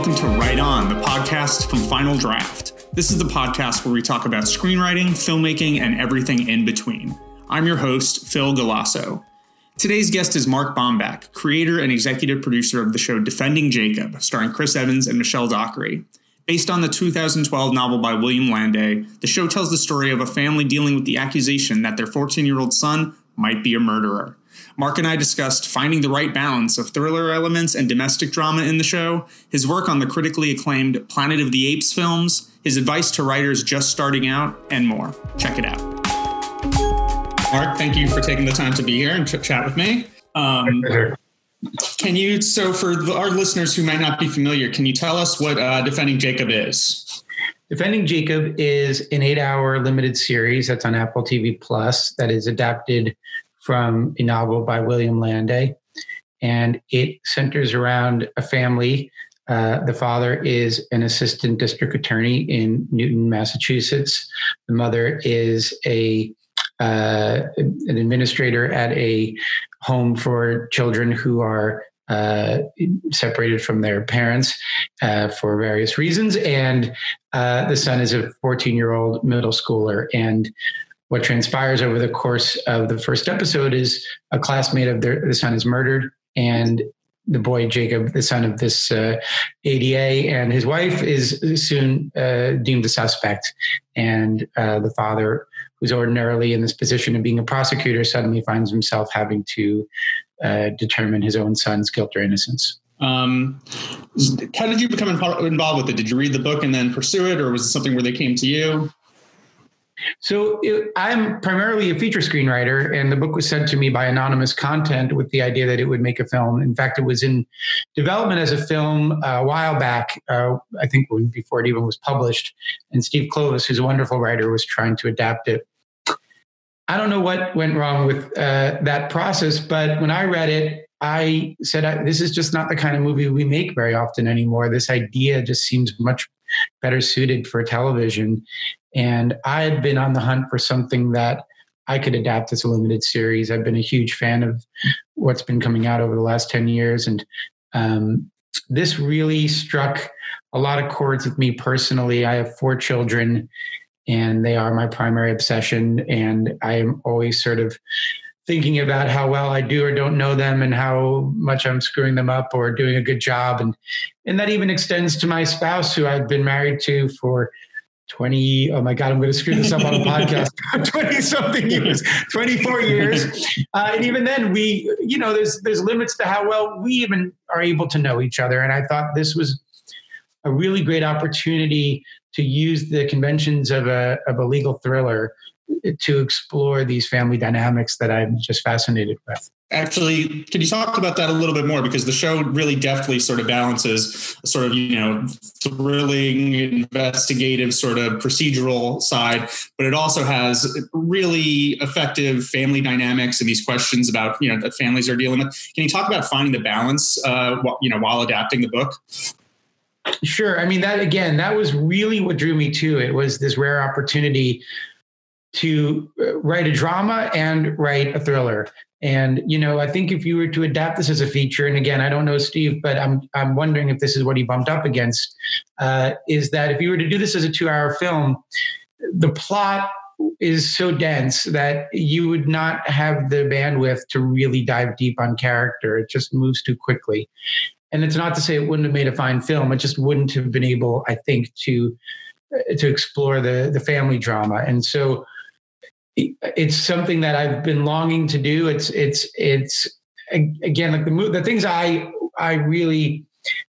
welcome to Right On, the podcast from Final Draft. This is the podcast where we talk about screenwriting, filmmaking, and everything in between. I'm your host, Phil Galasso. Today's guest is Mark Bomback, creator and executive producer of the show Defending Jacob, starring Chris Evans and Michelle Dockery. Based on the 2012 novel by William Landay, the show tells the story of a family dealing with the accusation that their 14-year-old son might be a murderer. Mark and I discussed finding the right balance of thriller elements and domestic drama in the show, his work on the critically acclaimed Planet of the Apes films, his advice to writers just starting out, and more. Check it out. Mark, thank you for taking the time to be here and chat with me. Can you, so for our listeners who might not be familiar, can you tell us what Defending Jacob is? Defending Jacob is an 8-hour limited series that's on Apple TV Plus that is adapted from a novel by William Landay. And it centers around a family. The father is an assistant district attorney in Newton, Massachusetts. The mother is an administrator at a home for children who are separated from their parents for various reasons. And the son is a 14-year-old middle schooler. And what transpires over the course of the first episode is a classmate of the son is murdered, and the boy Jacob, the son of this ADA, and his wife is soon deemed a suspect. And the father, who's ordinarily in this position of being a prosecutor, suddenly finds himself having to determine his own son's guilt or innocence. How did you become involved with it? Did you read the book and then pursue it, or was it something where they came to you? So I'm primarily a feature screenwriter, and the book was sent to me by anonymous content with the idea that it would make a film. In fact, it was in development as a film a while back, I think before it even was published. And Steve Clovis, who's a wonderful writer, was trying to adapt it. I don't know what went wrong with that process, but when I read it, I said, this is just not the kind of movie we make very often anymore. This idea just seems much better suited for television. And I had been on the hunt for something that I could adapt as a limited series. I've been a huge fan of what's been coming out over the last 10 years. And this really struck a lot of chords with me personally. I have 4 children, and they are my primary obsession. And I am always sort of thinking about how well I do or don't know them and how much I'm screwing them up or doing a good job. And that even extends to my spouse, who I've been married to for 20, oh my God, I'm going to screw this up on a podcast, 20 something years, 24 years. And even then there's limits to how well we even are able to know each other. And I thought this was a really great opportunity to use the conventions of a legal thriller to explore these family dynamics that I'm just fascinated with. Actually, can you talk about that a little bit more? Because the show really deftly sort of balances a sort of, thrilling, investigative sort of procedural side, but it also has really effective family dynamics and these questions about, that families are dealing with. Can you talk about finding the balance, while adapting the book? Sure. I mean, that was really what drew me to it, was this rare opportunity to write a drama and write a thriller. And, I think if you were to adapt this as a feature, and again, I don't know Steve, but I'm wondering if this is what he bumped up against, is that if you were to do this as a 2-hour film, the plot is so dense that you would not have the bandwidth to really dive deep on character. It just moves too quickly. And it's not to say it wouldn't have made a fine film. It just wouldn't have been able, I think, to explore the family drama. And so it's something that I've been longing to do. It's again, like the things I really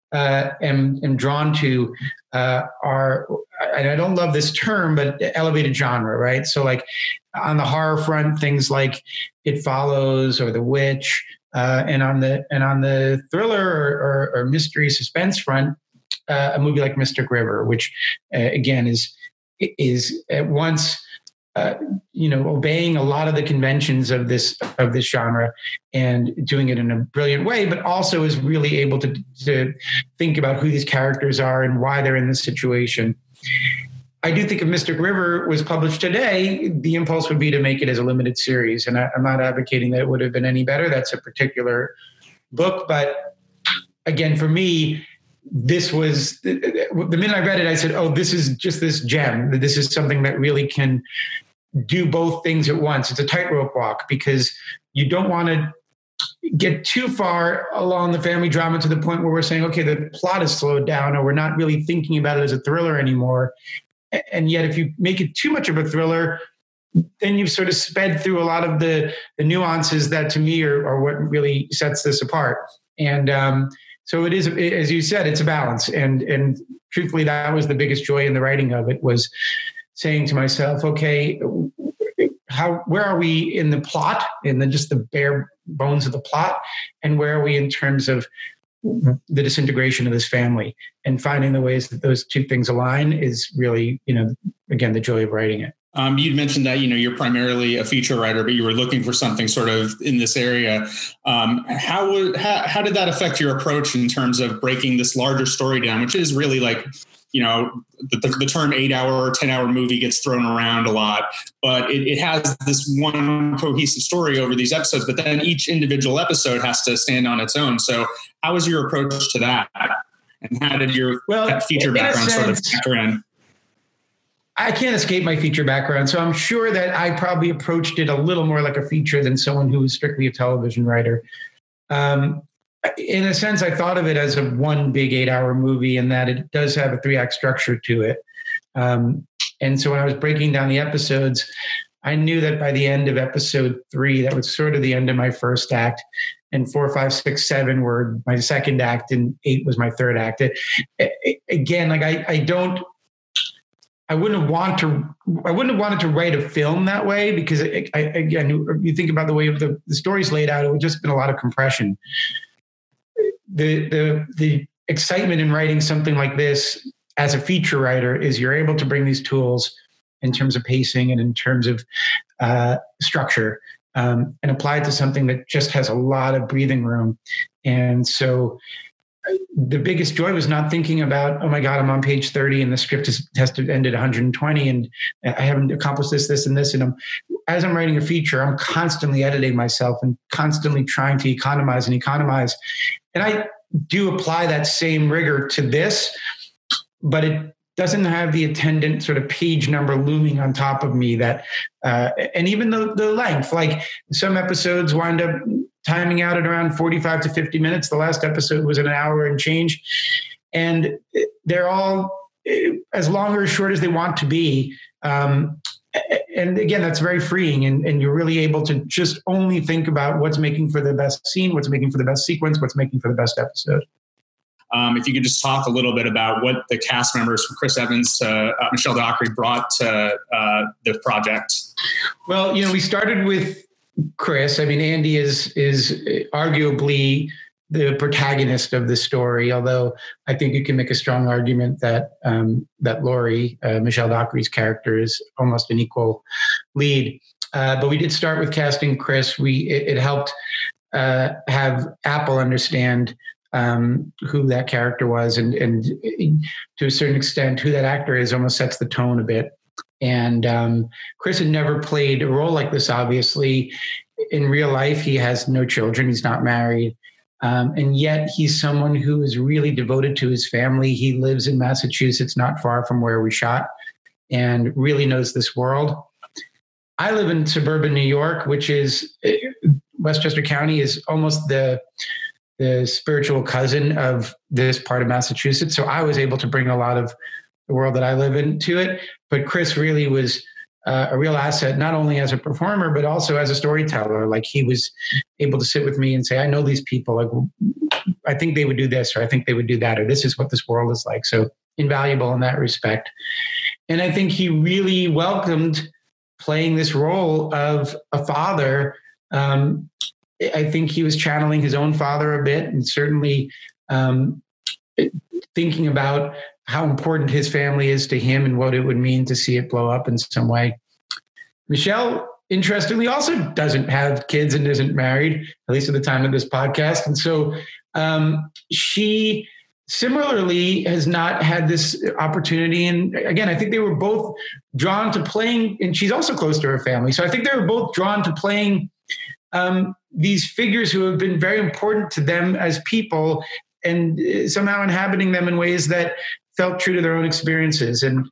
am drawn to are, and I don't love this term, but elevated genre, right? So like on the horror front, things like It Follows or The Witch, and on the thriller or mystery suspense front, a movie like Mystic River, which again is at once obeying a lot of the conventions of this genre and doing it in a brilliant way, but also is really able to think about who these characters are and why they're in this situation. I do think if Mystic River was published today, the impulse would be to make it as a limited series. And I'm not advocating that it would have been any better. That's a particular book. But again, for me, this was the minute I read it, I said, oh, this is just this gem. This is something that really can do both things at once. It's a tightrope walk because you don't want to get too far along the family drama to the point where we're saying, okay, the plot is slowed down, or we're not really thinking about it as a thriller anymore. And yet if you make it too much of a thriller, then you've sort of sped through a lot of the nuances that to me are what really sets this apart. And so it is, as you said, it's a balance. And truthfully, that was the biggest joy in the writing of it, was saying to myself, okay, where are we in the plot, in just the bare bones of the plot, and where are we in terms of the disintegration of this family? And finding the ways that those two things align is really, again, the joy of writing it. You'd mentioned that, you're primarily a feature writer, but you were looking for something sort of in this area. How did that affect your approach in terms of breaking this larger story down, which is really like, the term 8-hour or 10-hour movie gets thrown around a lot, but it has this one cohesive story over these episodes, but then each individual episode has to stand on its own. So how was your approach to that? And how did your feature background sort of factor in? I can't escape my feature background, so I'm sure that I probably approached it a little more like a feature than someone who was strictly a television writer. In a sense, I thought of it as a one big 8-hour movie, in that it does have a 3-act structure to it. And so when I was breaking down the episodes, I knew that by the end of episode 3, that was sort of the end of my first act, and 4, 5, 6, 7 were my second act, and 8 was my third act. Again, like I wouldn't have wanted to write a film that way, because again, you think about the way the story's laid out, it would just been a lot of compression. The excitement in writing something like this as a feature writer is you're able to bring these tools in terms of pacing and in terms of structure, and apply it to something that just has a lot of breathing room. And so the biggest joy was not thinking about, oh my God, I'm on page 30 and the script has to end at 120 and I haven't accomplished this, and this. And as I'm writing a feature, I'm constantly editing myself and constantly trying to economize. And I do apply that same rigor to this, but it doesn't have the attendant sort of page number looming on top of me and even the length, like some episodes wind up timing out at around 45 to 50 minutes. The last episode was an hour and change, and they're all as long or as short as they want to be. And again, that's very freeing, and you're really able to just only think about what's making for the best scene, what's making for the best sequence, what's making for the best episode. If you could just talk a little bit about what the cast members from Chris Evans to Michelle Dockery brought to the project. Well, we started with Chris. I mean, Andy is arguably the protagonist of the story, although I think you can make a strong argument that Laurie, Michelle Dockery's character, is almost an equal lead. But we did start with casting Chris. It helped have Apple understand who that character was, and to a certain extent, who that actor is almost sets the tone a bit. And Chris had never played a role like this, obviously. In real life, he has no children. He's not married. And yet he's someone who is really devoted to his family. He lives in Massachusetts, not far from where we shot, and really knows this world. I live in suburban New York, which is Westchester County is almost the spiritual cousin of this part of Massachusetts. So I was able to bring a lot of the world that I live in to it. But Chris really was a real asset, not only as a performer, but also as a storyteller. Like, he was able to sit with me and say, I know these people. Like, I think they would do this, or I think they would do that, or this is what this world is like. So invaluable in that respect. And I think he really welcomed playing this role of a father. I think he was channeling his own father a bit, and certainly thinking about how important his family is to him and what it would mean to see it blow up in some way. Michelle, interestingly, also doesn't have kids and isn't married, at least at the time of this podcast. And so she similarly has not had this opportunity. And again, I think they were both drawn to playing, and she's also close to her family. So I think they were both drawn to playing these figures who have been very important to them as people, somehow inhabiting them in ways that felt true to their own experiences. And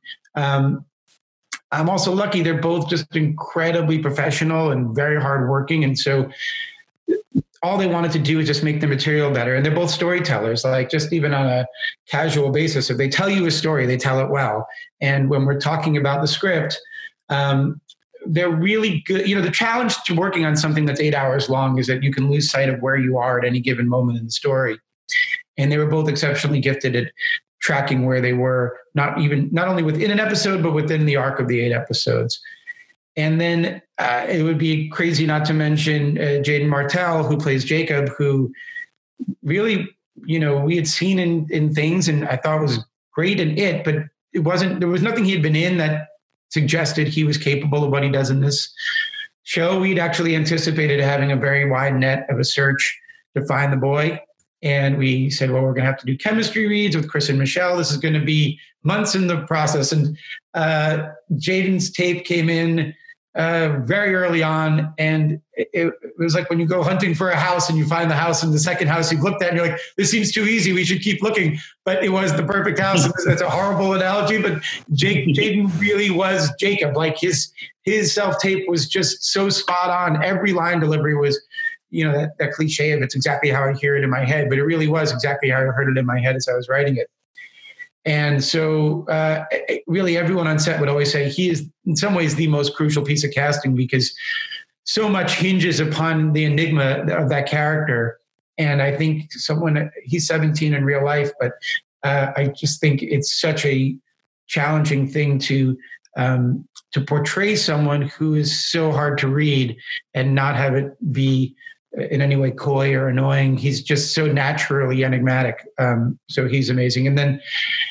I'm also lucky they're both just incredibly professional and very hardworking. And so all they wanted to do is just make the material better. And they're both storytellers, like just even on a casual basis. If they tell you a story, they tell it well. And when we're talking about the script, they're really good. The challenge to working on something that's 8 hours long is that you can lose sight of where you are at any given moment in the story. And they were both exceptionally gifted at tracking where they were, not only within an episode, but within the arc of the 8 episodes. And then it would be crazy not to mention Jaden Martell, who plays Jacob, who really, we had seen in things and I thought was great in it, but there was nothing he had been in that suggested he was capable of what he does in this show. We'd actually anticipated having a very wide net of a search to find the boy. And we said, well, we're going to have to do chemistry reads with Chris and Michelle. This is going to be months in the process. And Jaden's tape came in very early on. And it was like when you go hunting for a house and you find the house and the second house you've looked at and you're like, this seems too easy. We should keep looking. But it was the perfect house. That's a horrible analogy, but Jaden really was Jacob. Like his self-tape was just so spot on. Every line delivery was, that cliche of it's exactly how I hear it in my head, but it really was exactly how I heard it in my head as I was writing it. And so really everyone on set would always say he is in some ways the most crucial piece of casting because so much hinges upon the enigma of that character. And I think he's 17 in real life, but I just think it's such a challenging thing to portray someone who is so hard to read and not have it be in any way coy or annoying. He's just so naturally enigmatic. So he's amazing. And then,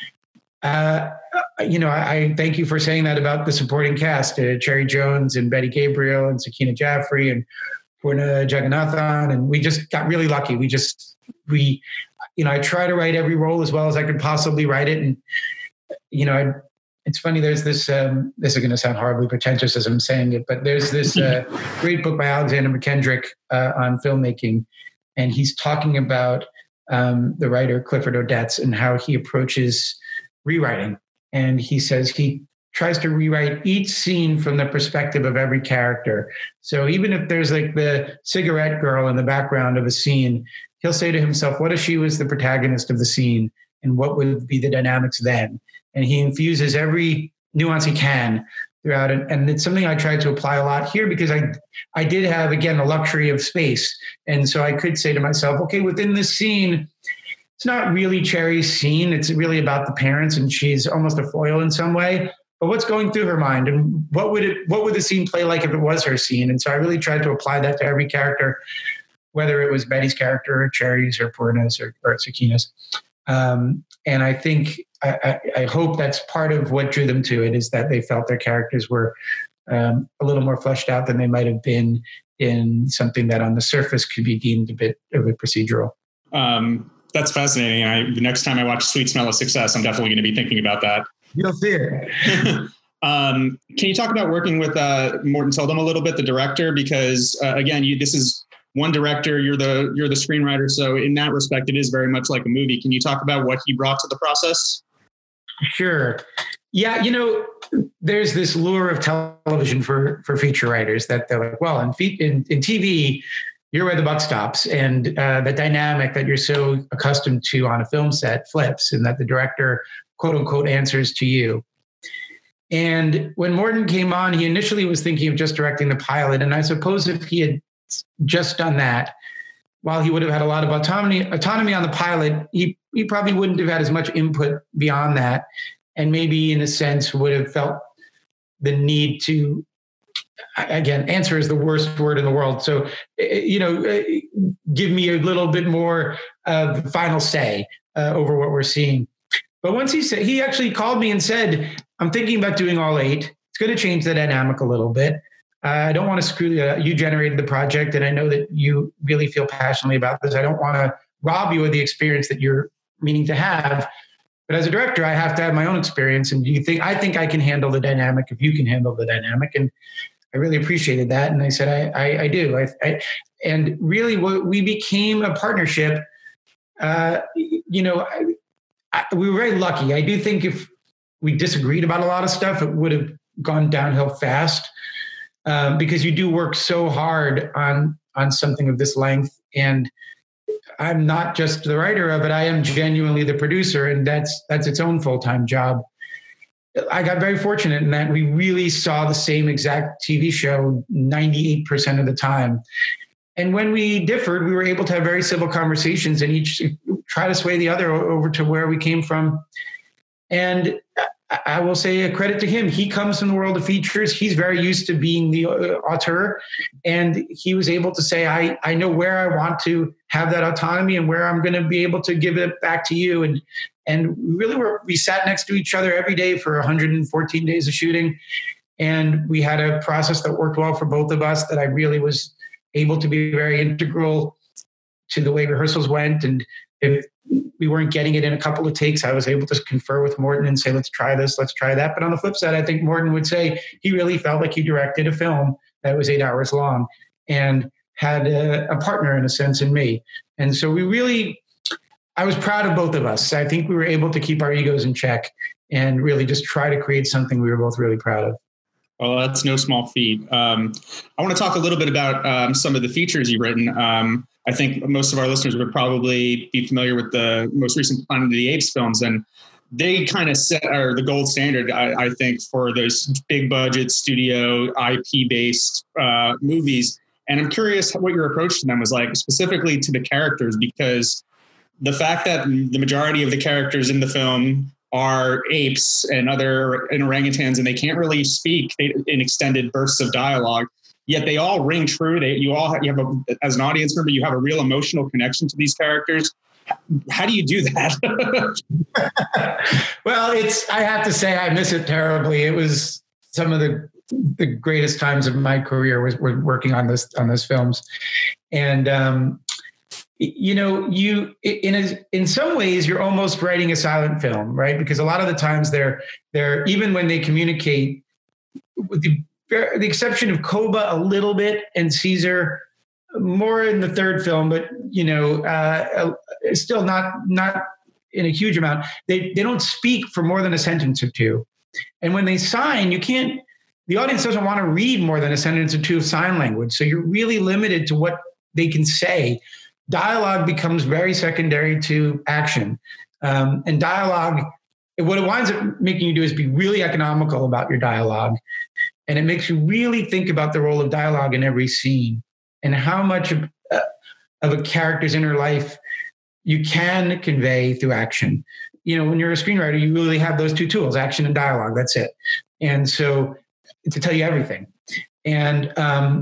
I thank you for saying that about the supporting cast, Cherry Jones and Betty Gabriel and Sakina Jaffrey and Purna Jagannathan. And we just got really lucky. I try to write every role as well as I could possibly write it. And, it's funny, there's this is going to sound horribly pretentious as I'm saying it, but there's this great book by Alexander McKendrick on filmmaking. And he's talking about the writer Clifford Odets and how he approaches rewriting. And he says he tries to rewrite each scene from the perspective of every character. So even if there's like the cigarette girl in the background of a scene, he'll say to himself, what if she was the protagonist of the scene? And what would be the dynamics then? And he infuses every nuance he can throughout it. And it's something I tried to apply a lot here because I did have, again, the luxury of space. And so I could say to myself, okay, within this scene, it's not really Cherry's scene. It's really about the parents and she's almost a foil in some way. But what's going through her mind and what would the scene play like if it was her scene? And so I really tried to apply that to every character, whether it was Betty's character or Cherry's or Purna's or Sakina's. And I think, I hope that's part of what drew them to it is that they felt their characters were a little more fleshed out than they might have been in something that on the surface could be deemed a bit of a procedural. That's fascinating. The next time I watch Sweet Smell of Success, I'm definitely going to be thinking about that. You'll see it. Can you talk about working with Morten Tildum a little bit, the director? Because again, this is one director, you're the screenwriter. So in that respect, it is very much like a movie. Can you talk about what he brought to the process? Sure. Yeah. There's this lure of television for feature writers that they're like, well, in TV, you're where the buck stops. And the dynamic that you're so accustomed to on a film set flips and that the director, quote unquote, answers to you. And when Morten came on, he initially was thinking of just directing the pilot. And I suppose if he had just done that, while he would have had a lot of autonomy on the pilot, he probably wouldn't have had as much input beyond that. And maybe in a sense would have felt the need to, again, answer is the worst word in the world. So, give me a little bit more of the final say over what we're seeing. But once he actually called me and said, I'm thinking about doing all 8. It's going to change the dynamic a little bit. I don't want to screw you generated the project. And I know that you really feel passionately about this. I don't want to rob you of the experience that you're meaning to have. But as a director, I have to have my own experience. And I think I can handle the dynamic if you can handle the dynamic. And I really appreciated that. And I said, I do. And really we became a partnership you know, we were very lucky. I do think if we disagreed about a lot of stuff, it would have gone downhill fast, because you do work so hard on something of this length. And I'm not just the writer of it. I am genuinely the producer, and that's its own full-time job. I got very fortunate in that we really saw the same exact TV show 98% of the time. And when we differed, we were able to have very civil conversations and each try to sway the other over to where we came from. And I will say a credit to him. He comes from the world of features. He's very used to being the auteur. And he was able to say, I know where I want to have that autonomy and where I'm going to be able to give it back to you. And really we sat next to each other every day for 114 days of shooting. And we had a process that worked well for both of us, that I really was able to be very integral to the way rehearsals went. And if we weren't getting it in a couple of takes, I was able to confer with Morton and say, let's try this, let's try that. But on the flip side, I think Morton would say he really felt like he directed a film that was 8 hours long and had a partner in a sense in me. And so I was proud of both of us. I think we were able to keep our egos in check and really just try to create something we were both really proud of. Well, that's no small feat. I want to talk a little bit about some of the features you've written. I think most of our listeners would probably be familiar with the most recent Planet of the Apes films, and they kind of set the gold standard, I think, for those big budget studio IP-based movies. And I'm curious what your approach to them was like, specifically to the characters, because the fact that the majority of the characters in the film are apes and other orangutans, and they can't really speak in extended bursts of dialogue, yet they all ring true. As an audience member, you have a real emotional connection to these characters. How do you do that? Well, I have to say, I miss it terribly. It was some of the greatest times of my career was working on those films. And, you know, in some ways you're almost writing a silent film, right? Because a lot of the times they're even when they communicate, with the exception of Koba a little bit and Caesar more in the third film, but you know, still not in a huge amount. They don't speak for more than a sentence or two, and when they sign, the audience doesn't want to read more than a sentence or two of sign language, so you're really limited to what they can say. Dialogue becomes very secondary to action. And dialogue, what it winds up making you do is be really economical about your dialogue. And it makes you really think about the role of dialogue in every scene and how much of a character's inner life you can convey through action. You know, when you're a screenwriter, you really have those two tools, action and dialogue. That's it. And so to tell you everything. And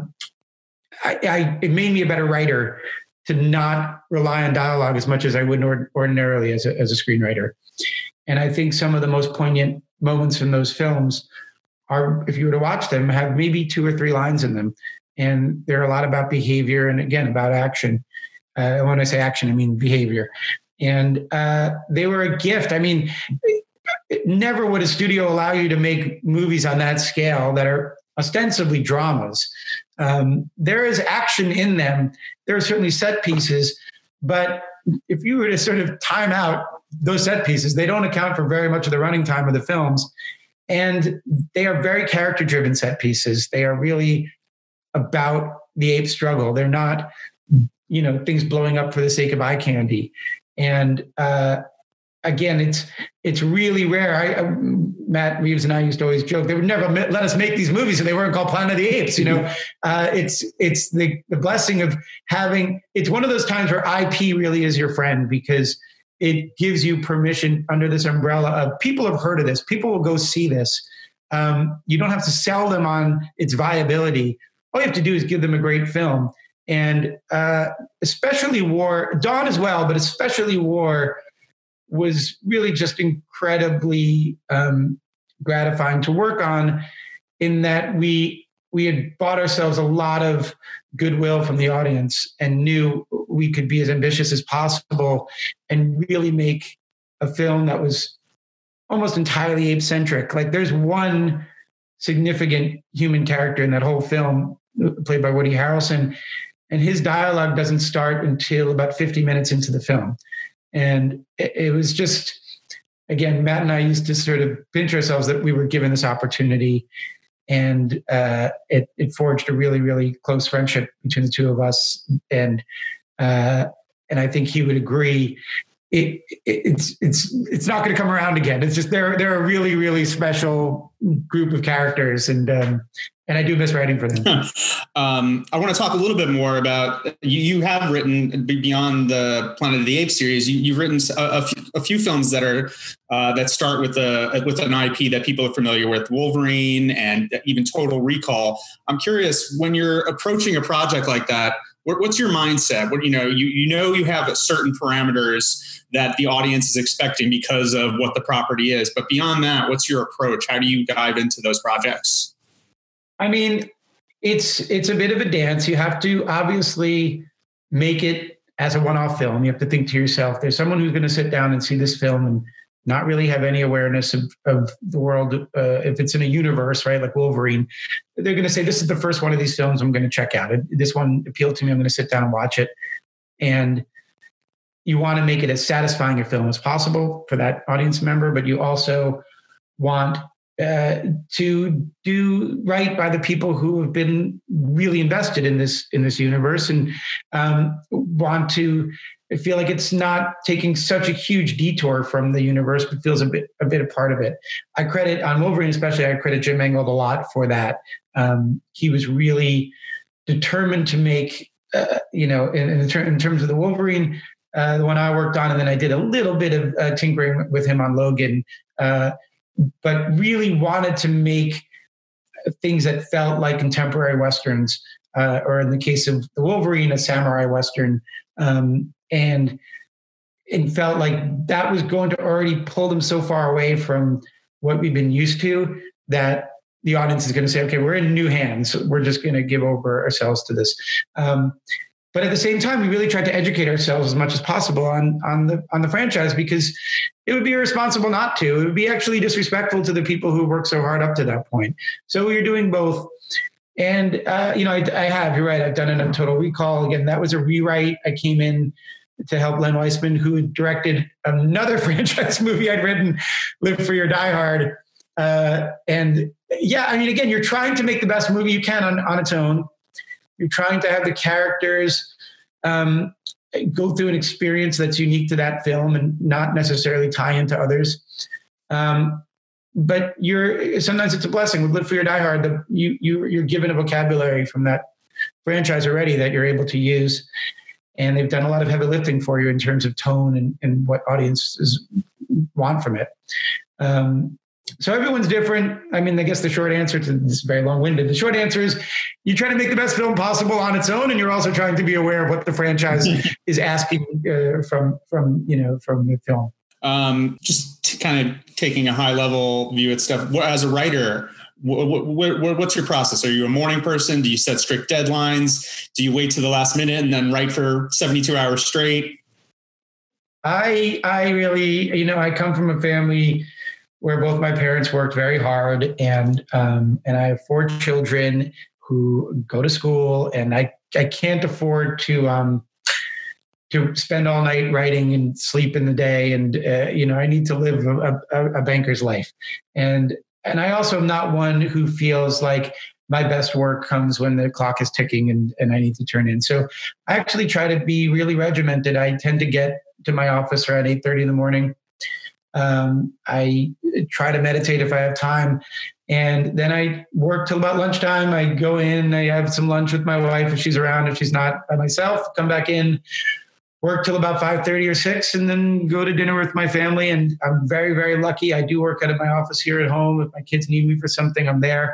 it made me a better writer to not rely on dialogue as much as I would ordinarily as a screenwriter. And I think some of the most poignant moments from those films are, if you were to watch them, have maybe 2 or 3 lines in them. And they're a lot about behavior and, again, about action. When I say action, I mean behavior. And they were a gift. I mean, never would a studio allow you to make movies on that scale that are ostensibly dramas. There is action in them. There are certainly set pieces, but if you were to sort of time out those set pieces, they don't account for very much of the running time of the films. And they are very character-driven set pieces. They are really about the ape struggle. They're not, you know, things blowing up for the sake of eye candy. And again, it's really rare. Matt Reeves and I used to always joke they would never let us make these movies if they weren't called Planet of the Apes. You know, it's the blessing of having. It's one of those times where IP really is your friend, because it gives you permission under this umbrella of people have heard of this. People will go see this. You don't have to sell them on its viability. All you have to do is give them a great film. And especially War, Dawn as well, but especially War was really just incredibly gratifying to work on, in that we had bought ourselves a lot of goodwill from the audience and knew we could be as ambitious as possible and really make a film that was almost entirely ape-centric. Like, there's one significant human character in that whole film, played by Woody Harrelson, and his dialogue doesn't start until about 50 minutes into the film. And it was just, again, Matt and I used to sort of pinch ourselves that we were given this opportunity, and it forged a really, really close friendship between the two of us. And I think he would agree. It's not going to come around again. It's just they're a really, really special group of characters, and I do miss writing for them. I want to talk a little bit more about you have written beyond the Planet of the Apes series. You've written a few films that are that start with an IP that people are familiar with, Wolverine and even Total Recall. I'm curious, when you're approaching a project like that, what's your mindset? What, you have certain parameters that the audience is expecting because of what the property is, but beyond that, what's your approach? How do you dive into those projects? I mean, it's a bit of a dance. You have to obviously make it as a one-off film. You have to think to yourself, there's someone who's going to sit down and see this film and not really have any awareness of the world. If it's in a universe, right, like Wolverine, they're going to say, this is the first one of these films I'm going to check out. This one appealed to me. I'm going to sit down and watch it. And you want to make it as satisfying a film as possible for that audience member, but you also want to do right by the people who have been really invested in this universe, and want to feel like it's not taking such a huge detour from the universe, but feels a bit a part of it. I credit on Wolverine, especially, I credit Jim Mangold a lot for that. He was really determined to make, in terms of the Wolverine, the one I worked on, and then I did a little bit of tinkering with him on Logan, but really wanted to make things that felt like contemporary Westerns, or in the case of the Wolverine, a samurai Western. And it felt like that was going to already pull them so far away from what we've been used to that the audience is going to say, okay, we're in new hands. We're just going to give over ourselves to this. But at the same time, we really tried to educate ourselves as much as possible on the franchise, because it would be irresponsible not to. It would be actually disrespectful to the people who worked so hard up to that point. So we were doing both. And, I have, you're right, I've done it on Total Recall. Again, that was a rewrite. I came in to help Len Weissman, who directed another franchise movie I'd written, Live Free or Die Hard. And yeah, I mean, again, you're trying to make the best movie you can on its own. You're trying to have the characters go through an experience that's unique to that film and not necessarily tie into others. But sometimes it's a blessing. With Live Free or Die Hard, you're given a vocabulary from that franchise already that you're able to use. And they've done a lot of heavy lifting for you in terms of tone and what audiences want from it. So everyone's different. I mean, I guess the short answer to this is very long-winded. The short answer is you try to make the best film possible on its own, and you're also trying to be aware of what the franchise is asking from the film. Just kind of taking a high-level view at stuff. As a writer, what's your process? Are you a morning person? Do you set strict deadlines? Do you wait to the last minute and then write for 72 hours straight? I really, I come from a family where both my parents worked very hard, and I have 4 children who go to school, and I can't afford to spend all night writing and sleep in the day, and I need to live a banker's life, and I also am not one who feels like my best work comes when the clock is ticking and I need to turn in. So I actually try to be really regimented. I tend to get to my office around 8:30 in the morning. I try to meditate if I have time, and then I work till about lunchtime. I go in, I have some lunch with my wife if she's around. If she's not, by myself, come back in, work till about 5:30 or 6, and then go to dinner with my family. And I'm very, very lucky. I do work out of my office here at home. If my kids need me for something, I'm there.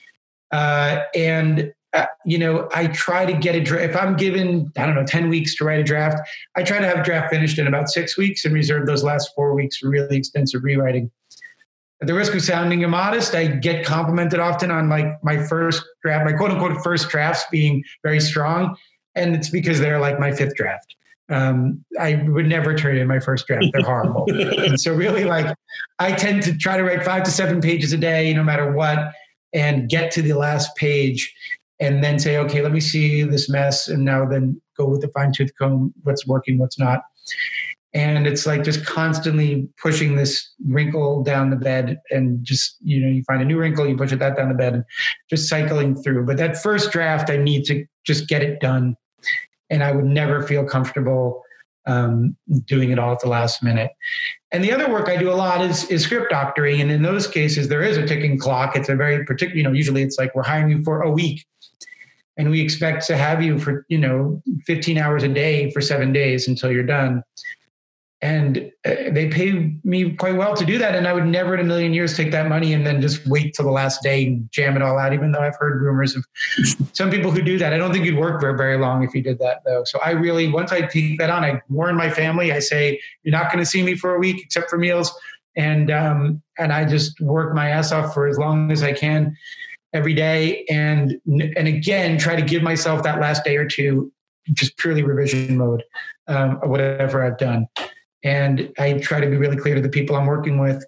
I try to get if I'm given, 10 weeks to write a draft, I try to have a draft finished in about 6 weeks and reserve those last 4 weeks for really extensive rewriting. At the risk of sounding immodest, I get complimented often on my first draft, my quote unquote first drafts being very strong. And it's because they're like my 5th draft. I would never turn in my first draft. They're horrible. And so really I tend to try to write 5 to 7 pages a day, no matter what, and get to the last page and then say, okay, let me see this mess. And now then go with the fine tooth comb, what's working, what's not. And it's like just constantly pushing this wrinkle down the bed, and just, you find a new wrinkle, you push that down the bed, and just cycling through. But that first draft, I need to just get it done. And I would never feel comfortable doing it all at the last minute. And the other work I do a lot is script doctoring. And in those cases, there is a ticking clock. It's a very particular, usually it's like we're hiring you for a week, and we expect to have you for, 15 hours a day for 7 days until you're done. And they pay me quite well to do that. And I would never in a million years take that money and then just wait till the last day and jam it all out, even though I've heard rumors of some people who do that. I don't think you'd work very, very long if you did that, though. So I really, once I take that on, I warn my family. I say, you're not going to see me for a week except for meals. And I just work my ass off for as long as I can every day. And again, try to give myself that last day or two, just purely revision mode of whatever I've done. And I try to be really clear to the people I'm working with.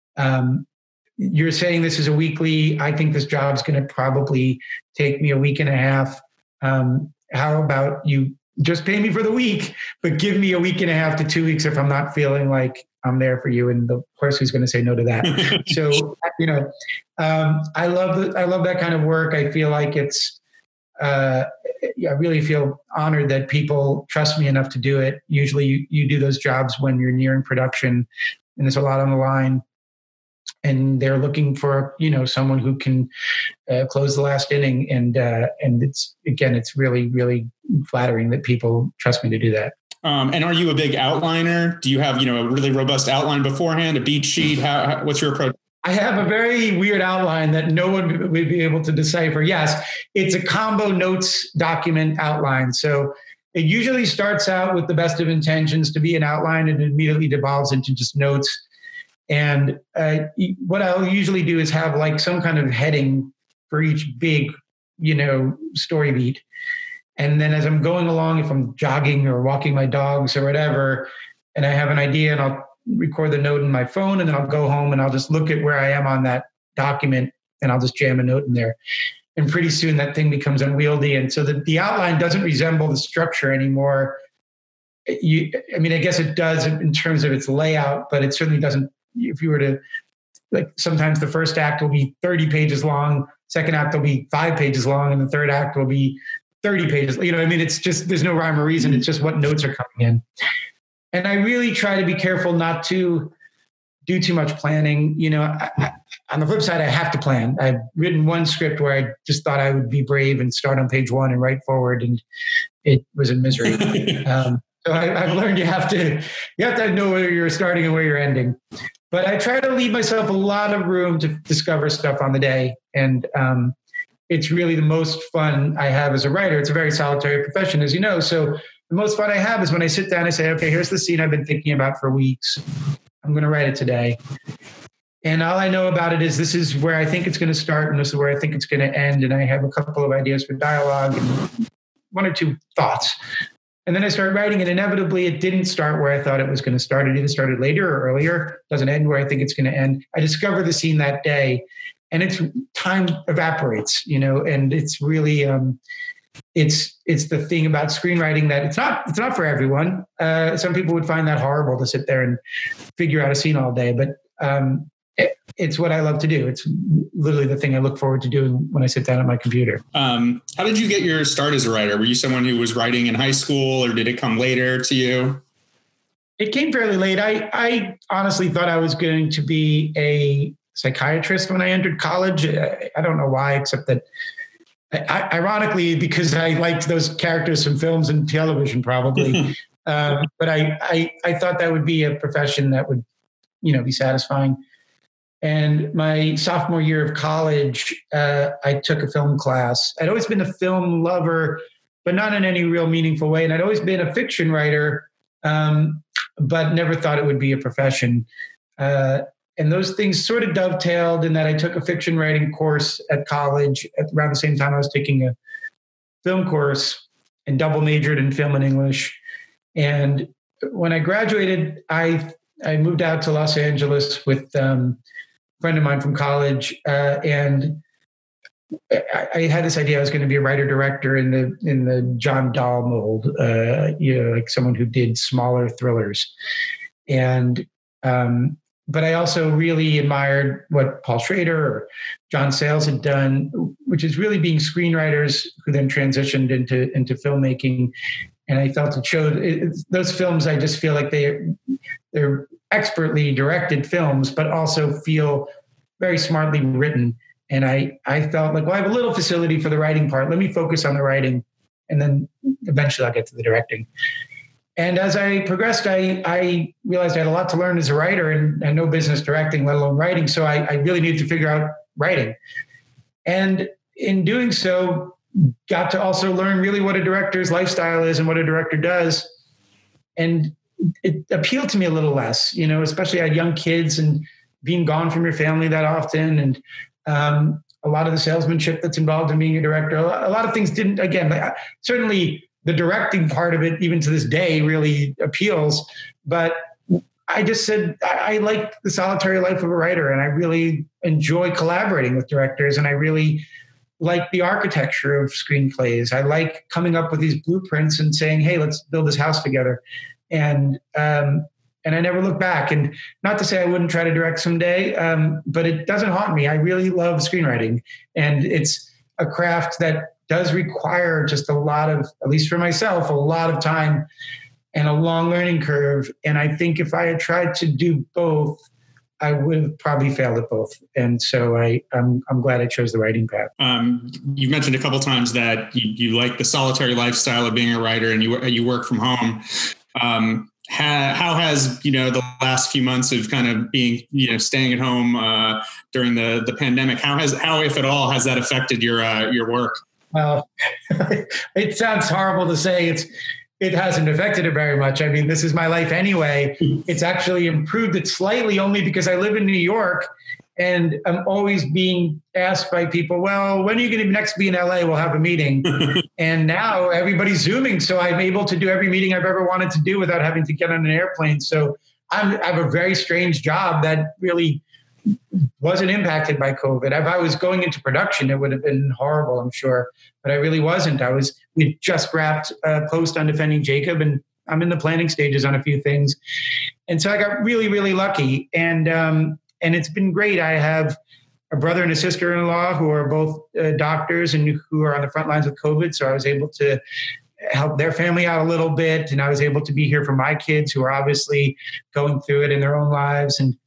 You're saying this is a weekly. I think this job's going to probably take me a week and a half. How about you just pay me for the week, but give me a week and a half to 2 weeks if I'm not feeling like I'm there for you. And of course, who's going to say no to that? So, I love that kind of work. I feel like it's, I really feel honored that people trust me enough to do it. Usually you do those jobs when you're nearing production and there's a lot on the line, and they're looking for, someone who can close the last inning. And it's really, really flattering that people trust me to do that. And are you a big outliner? Do you have, a really robust outline beforehand, a beat sheet? What's your approach? I have a very weird outline that no one would be able to decipher. Yes, it's a combo notes document outline. So it usually starts out with the best of intentions to be an outline, and it immediately devolves into just notes. And what I'll usually do is have like some kind of heading for each big, story beat. And then as I'm going along, if I'm jogging or walking my dogs or whatever, and I have an idea, and I'll record the note in my phone, and then I'll go home and I'll just look at where I am on that document, and I'll just jam a note in there. And pretty soon that thing becomes unwieldy. And so the outline doesn't resemble the structure anymore. I guess it does in terms of its layout, but it certainly doesn't. If you were to, like, sometimes the first act will be 30 pages long, second act will be 5 pages long, and the third act will be 30 pages. It's just, there's no rhyme or reason. It's just what notes are coming in. And I really try to be careful not to do too much planning. On the flip side, I have to plan. I've written one script where I just thought I would be brave and start on page 1 and write forward, and it was a misery. So I've learned you have to know where you're starting and where you're ending. But I try to leave myself a lot of room to discover stuff on the day. And it's really the most fun I have as a writer. It's a very solitary profession, as you know. So the most fun I have is when I sit down and say, okay, here's the scene I've been thinking about for weeks. I'm going to write it today. And all I know about it is this is where I think it's going to start, and this is where I think it's going to end. And I have a couple of ideas for dialogue and 1 or 2 thoughts. And then I started writing, and inevitably it didn't start where I thought it was going to start. It either started later or earlier, doesn't end where I think it's going to end. I discover the scene that day, and time evaporates, and it's really, it's the thing about screenwriting that it's not for everyone. Some people would find that horrible to sit there and figure out a scene all day, but it's what I love to do. It's literally the thing I look forward to doing when I sit down at my computer. How did you get your start as a writer? Were you someone who was writing in high school, or did it come later to you? It came fairly late. I honestly thought I was going to be a psychiatrist when I entered college. I don't know why, except that ironically, because I liked those characters from films and television, probably. But I thought that would be a profession that would, be satisfying. And my sophomore year of college, I took a film class. I'd always been a film lover, but not in any real meaningful way. And I'd always been a fiction writer, but never thought it would be a profession. And those things sort of dovetailed in that I took a fiction writing course at college around the same time I was taking a film course, and double majored in film and English. And when I graduated, I moved out to Los Angeles with a friend of mine from college. And I had this idea I was going to be a writer director in the John Dahl mold, like someone who did smaller thrillers. And, but I also really admired what Paul Schrader or John Sayles had done, which is really being screenwriters who then transitioned into filmmaking. And I felt it showed those films. I just feel like they're expertly directed films, but also feel very smartly written. And I felt like, well, I have a little facility for the writing part. Let me focus on the writing, and then eventually I'll get to the directing. And as I progressed, I realized I had a lot to learn as a writer and no business directing, let alone writing. So I really needed to figure out writing. And in doing so, got to also learn really what a director's lifestyle is and what a director does. And it appealed to me a little less, especially I had young kids and being gone from your family that often. And a lot of the salesmanship that's involved in being a director, a lot of things didn't, again, certainly the directing part of it, even to this day, really appeals. But I just said, I like the solitary life of a writer, and I really enjoy collaborating with directors, and I really like the architecture of screenplays. I like coming up with these blueprints and saying, hey, let's build this house together. And I never look back. And not to say I wouldn't try to direct someday, but it doesn't haunt me. I really love screenwriting. And it's a craft that does require just a lot of, at least for myself, a lot of time and a long learning curve. And I think if I had tried to do both, I would have probably failed at both. And so I'm glad I chose the writing path. You've mentioned a couple of times that you like the solitary lifestyle of being a writer, and you work from home. How has, the last few months of kind of being, staying at home during the pandemic, how, if at all, has that affected your work? Well, it sounds horrible to say it hasn't affected it very much. I mean, this is my life anyway. It's actually improved it slightly only because I live in New York, and I'm always being asked by people, well, when are you going to next be in LA? We'll have a meeting. And now everybody's Zooming. So I'm able to do every meeting I've ever wanted to do without having to get on an airplane. So I have a very strange job that really wasn't impacted by COVID. If I was going into production, it would have been horrible, I'm sure. But I really wasn't. We just wrapped a post on Defending Jacob, and I'm in the planning stages on a few things. And so I got really, really lucky. And it's been great. I have a brother and a sister-in-law who are both doctors and who are on the front lines with COVID. So I was able to help their family out a little bit. And I was able to be here for my kids who are obviously going through it in their own lives. And,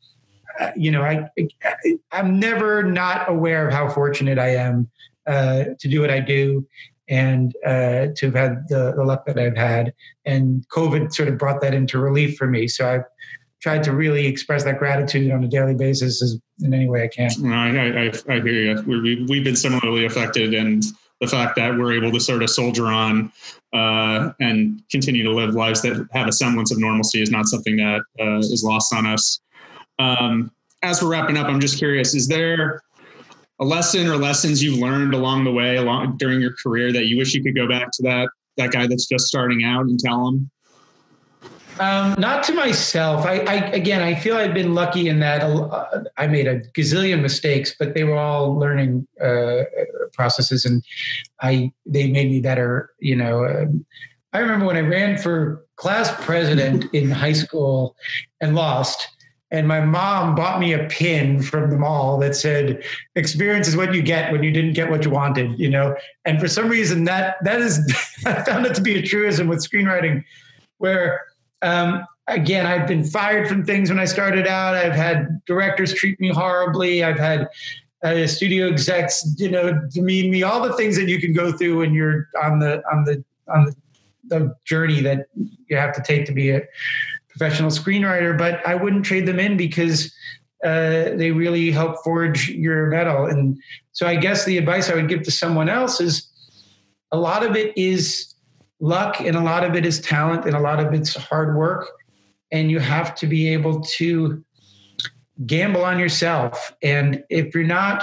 I'm never not aware of how fortunate I am to do what I do and to have had the luck that I've had. And COVID sort of brought that into relief for me. So I've tried to really express that gratitude on a daily basis in any way I can. I hear you. We've been similarly affected, and the fact that we're able to sort of soldier on and continue to live lives that have a semblance of normalcy is not something that is lost on us. As we're wrapping up, I'm just curious, is there a lesson or lessons you've learned along the way during your career that you wish you could go back to that guy that's just starting out and tell him? Not to myself. I feel I've been lucky in that I made a gazillion mistakes, but they were all learning processes, and they made me better. I remember when I ran for class president in high school and lost, and my mom bought me a pin from the mall that said, "Experience is what you get when you didn't get what you wanted." And for some reason that is, I found it to be a truism with screenwriting, where again, I've been fired from things when I started out. I've had directors treat me horribly. I've had studio execs, demean me. All the things that you can go through when you're on the journey that you have to take to be a professional screenwriter. But I wouldn't trade them in because they really help forge your mettle. And so I guess the advice I would give to someone else is a lot of it is luck, and a lot of it is talent, and a lot of it's hard work. And you have to be able to gamble on yourself. And if you're not,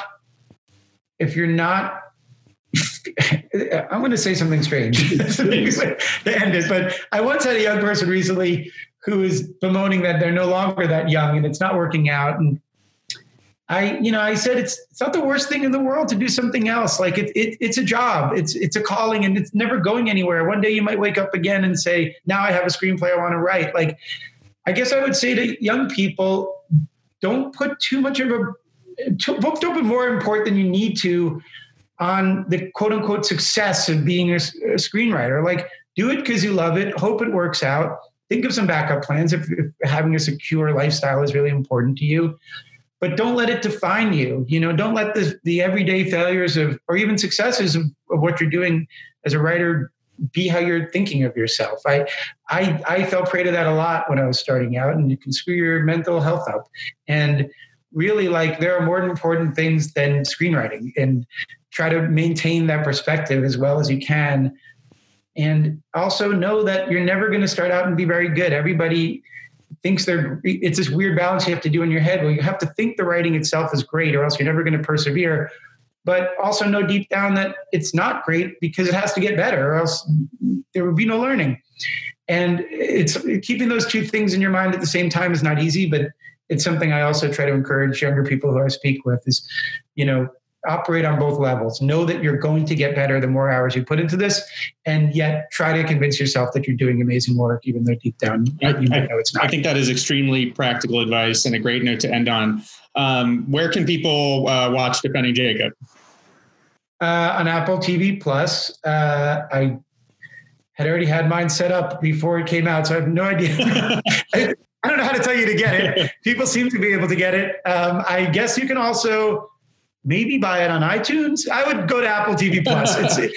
I'm going to say something strange to end it, but I once had a young person recently who is bemoaning that they're no longer that young and it's not working out. I said, it's not the worst thing in the world to do something else. Like it's a job, it's a calling, and it's never going anywhere. One day you might wake up again and say, now I have a screenplay I want to write. Like, I guess I would say to young people, don't put too much of don't put more important than you need to on the quote unquote success of being a screenwriter. Like, do it because you love it. Hope it works out. Think of some backup plans if having a secure lifestyle is really important to you. But don't let it define you. Don't let the everyday failures or even successes of what you're doing as a writer be how you're thinking of yourself. I fell prey to that a lot when I was starting out, and you can screw your mental health up. And really, like, there are more important things than screenwriting, and try to maintain that perspective as well as you can. And also know that you're never going to start out and be very good. Everybody thinks it's this weird balance you have to do in your head. Well, you have to think the writing itself is great, or else you're never going to persevere. But also know deep down that it's not great because it has to get better, or else there would be no learning. And it's keeping those two things in your mind at the same time is not easy, but it's something I also try to encourage younger people who I speak with is, operate on both levels. Know that you're going to get better the more hours you put into this, and yet try to convince yourself that you're doing amazing work, even though deep down you know it's not. I think that is extremely practical advice and a great note to end on. Where can people watch Defending Jacob? On Apple TV Plus. I had already had mine set up before it came out, so I have no idea. I don't know how to tell you to get it. People seem to be able to get it. I guess you can also maybe buy it on iTunes. I would go to Apple TV Plus.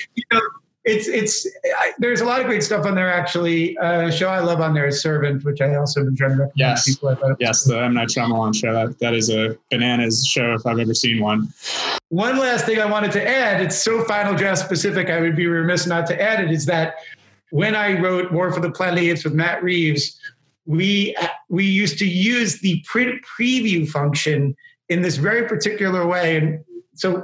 There's a lot of great stuff on there, actually. A show I love on there is Servant, which I also have been trying to recommend to people. The M. Night Shyamalan show. That is a bananas show if I've ever seen one. One last thing I wanted to add, it's so Final Draft specific, I would be remiss not to add it, is that when I wrote War for the Planet of the Apes with Matt Reeves, we used to use the print preview function in this very particular way. And so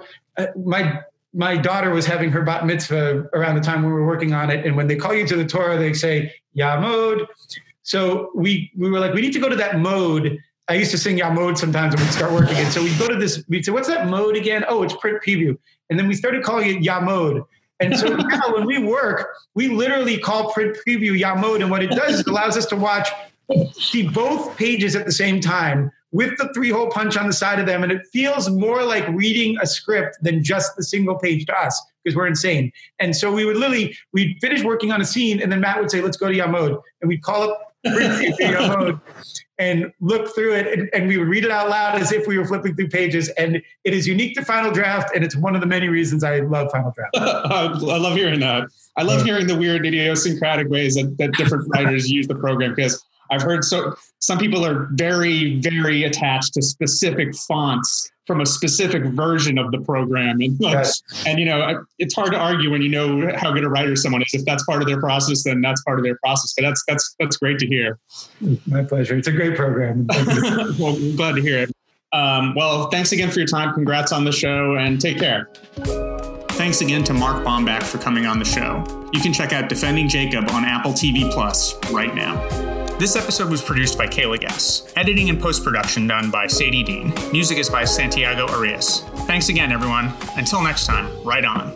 my daughter was having her bat mitzvah around the time we were working on it. And when they call you to the Torah, they say, Yamod. So we were like, we need to go to that mode. I used to sing Yamod sometimes when we'd start working. And so we'd go to this, we'd say, what's that mode again? Oh, it's print preview. And then we started calling it Yamod. And so now when we work, we literally call print preview Yamod. And what it does is it allows us to see both pages at the same time with the 3-hole punch on the side of them. And it feels more like reading a script than just the single page to us, because we're insane. And so we'd finish working on a scene, and then Matt would say, let's go to Yamod. And we'd call up Yamod and look through it, and we would read it out loud as if we were flipping through pages. And it is unique to Final Draft, and it's one of the many reasons I love Final Draft. I love hearing that. I love hearing the weird idiosyncratic ways that different writers use the program, because I've heard some people are very, very attached to specific fonts from a specific version of the program. And, yes. And it's hard to argue when you know how good a writer someone is. If that's part of their process, then that's part of their process. But that's great to hear. My pleasure. It's a great program. Well, I'm glad to hear it. Well, thanks again for your time. Congrats on the show, and take care. Thanks again to Mark Bomback for coming on the show. You can check out Defending Jacob on Apple TV Plus right now. This episode was produced by Kayla Guess. Editing and post-production done by Sadie Dean. Music is by Santiago Arias. Thanks again, everyone. Until next time, right on.